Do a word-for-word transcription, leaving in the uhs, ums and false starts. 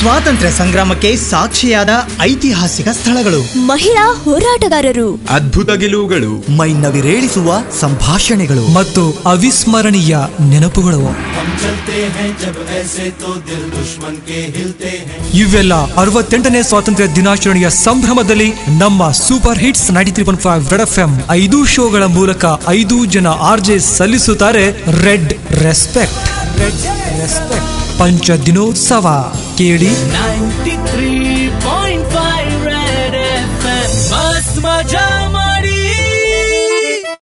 ಸ್ವಾತಂತ್ರ್ಯ ಸಂಗ್ರಾಮಕ್ಕೆ ಸಾಕ್ಷಿಯಾದ ಐತಿಹಾಸಿಕ ಸ್ಥಳಗಳು, ಮಹಿಳಾ ಹೋರಾಟಗಾರರು, ಅದ್ಭುತ ಗೆಲುವುಗಳು, ಮೈನವಿರೇಳಿಸುವ ಸಂಭಾಷಣೆಗಳು ಮತ್ತು ಅವಿಸ್ಮರಣೀಯ ನೆನಪುಗಳು. ಇವೆಲ್ಲ ಅರವತ್ತೆಂಟನೇ ಸ್ವಾತಂತ್ರ್ಯ ದಿನಾಚರಣೆಯ ಸಂಭ್ರಮದಲ್ಲಿ ನಮ್ಮ super hits ninety three point five Red FM ಎಂ ಐದು ಶೋಗಳ ಮೂಲಕ ಐದು ಜನ ಆರ್ಜೆ ಸಲ್ಲಿಸುತ್ತಾರೆ ರೆಡ್ ರೆಸ್ಪೆಕ್ಟ್. ರೆಡ್ ರೆಸ್ಪೆಕ್ಟ್ ಪಂಚ ದಿನೋತ್ಸವ ಕೇಳಿ ninety three point five Red FM ಎಂ. ಮಸ್ತ್ ಮಜಾ